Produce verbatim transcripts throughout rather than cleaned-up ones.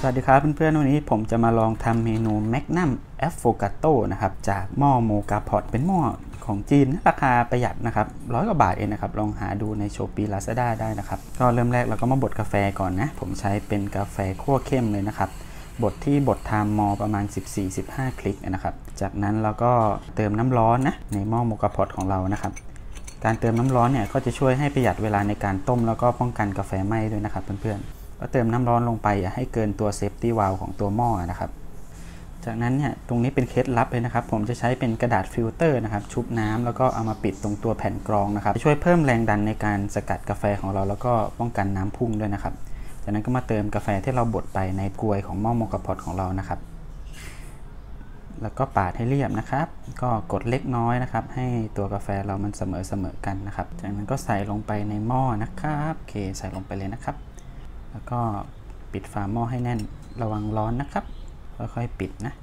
สวัสดีครับเพื่อนๆวันนี้ผมจะมาลองทำเมนูแมกนัมแอฟโฟกาโต้นะครับจากหม้อโมกาพอตเป็นหม้อของจีนราคาประหยัดนะครับร้อยกว่าบาทเองนะครับลองหาดูในโชปีลาซาด้าได้นะครับก็เริ่มแรกเราก็มาบดกาแฟก่อนนะผมใช้เป็นกาแฟคั่วเข้มเลยนะครับบดที่บดไทม์มอประมาณ สิบสี่ถึงสิบห้า คลิกนะครับจากนั้นเราก็เติมน้ำร้อนนะในหม้อโมกาพอตของเรานะครับการเติมน้ำร้อนเนี่ยก็จะช่วยให้ประหยัดเวลาในการต้มแล้วก็ป้องกันกาแฟไหม้ด้วยนะครับเพื่อนๆก็เติมน้ำร้อนลงไปอย่าให้เกินตัวเซฟตี้วาล์วของตัวหม้อนะครับจากนั้นเนี่ยตรงนี้เป็นเคล็ดลับเลยนะครับผมจะใช้เป็นกระดาษฟิลเตอร์นะครับชุบน้ำแล้วก็เอามาปิดตรงตัวแผ่นกรองนะครับช่วยเพิ่มแรงดันในการสกัดกาแฟของเราแล้วก็ป้องกันน้ำพุ่งด้วยนะครับจากนั้นก็มาเติมกาแฟที่เราบดไปในกลวยของหม้อโมกาพอตของเรานะครับแล้วก็ปาดให้เรียบนะครับก็กดเล็กน้อยนะครับให้ตัวกาแฟเรามันเสมอเสมอกันนะครับจากนั้นก็ใส่ลงไปในหม้อนะครับโอเคใส่ลงไปเลยนะครับแล้วก็ปิดฝาหม้อให้แน่นระวังร้อนนะครับค่อยๆปิดนะ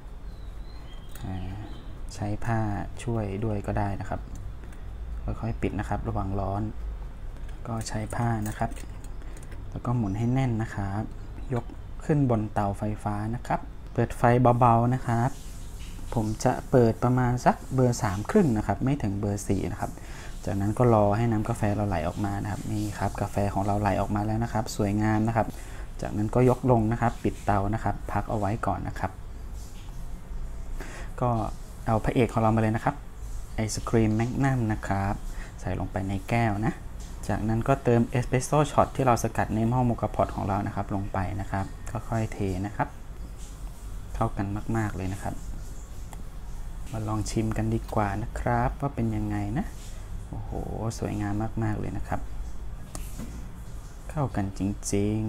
ใช้ผ้าช่วยด้วยก็ได้นะครับค่อยๆปิดนะครับระวังร้อนก็ใช้ผ้านะครับแล้วก็หมุนให้แน่นนะครับยกขึ้นบนเตาไฟฟ้านะครับเปิดไฟเบาๆนะครับผมจะเปิดประมาณสักเบอร์สามครึ่งนะครับไม่ถึงเบอร์สี่นะครับจากนั้นก็รอให้น้ำกาแฟเราไหลออกมานะครับนี่ครับกาแฟของเราไหลออกมาแล้วนะครับสวยงามนะครับจากนั้นก็ยกลงนะครับปิดเตานะครับพักเอาไว้ก่อนนะครับก็เอาพระเอกของเรามาเลยนะครับไอศครีมแมกนัมนะครับใส่ลงไปในแก้วนะจากนั้นก็เติมเอสเปรสโซ่ช็อตที่เราสกัดในหม้อโมกาพอตของเรานะครับลงไปนะครับค่อยๆเทนะครับเข้ากันมากๆเลยนะครับมาลองชิมกันดีกว่านะครับว่าเป็นยังไงนะโอ้โหสวยงามมากๆเลยนะครับเข้ากันจริง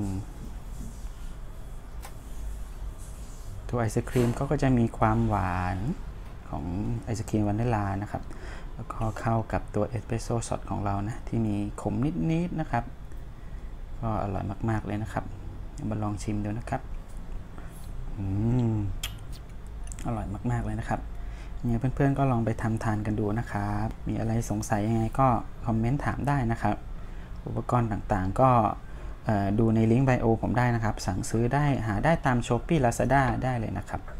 ๆตัวไอศครีมก็จะมีความหวานของไอศครีมวานิลานะครับแล้วก็เข้ากับตัวเอสเปรสโซ่ช็อตของเรานะที่มีขมนิดๆนะครับก็อร่อยมากๆเลยนะครับมาลองชิมดูนะครับอืมอร่อยมากๆเลยนะครับเนี่ยเพื่อนๆก็ลองไปทำทานกันดูนะครับมีอะไรสงสัยยังไงก็คอมเมนต์ถามได้นะครับอุปกรณ์ต่างๆก็ดูในลิงก์ไบโอผมได้นะครับสั่งซื้อได้หาได้ตาม Shopee Lazada ได้เลยนะครับ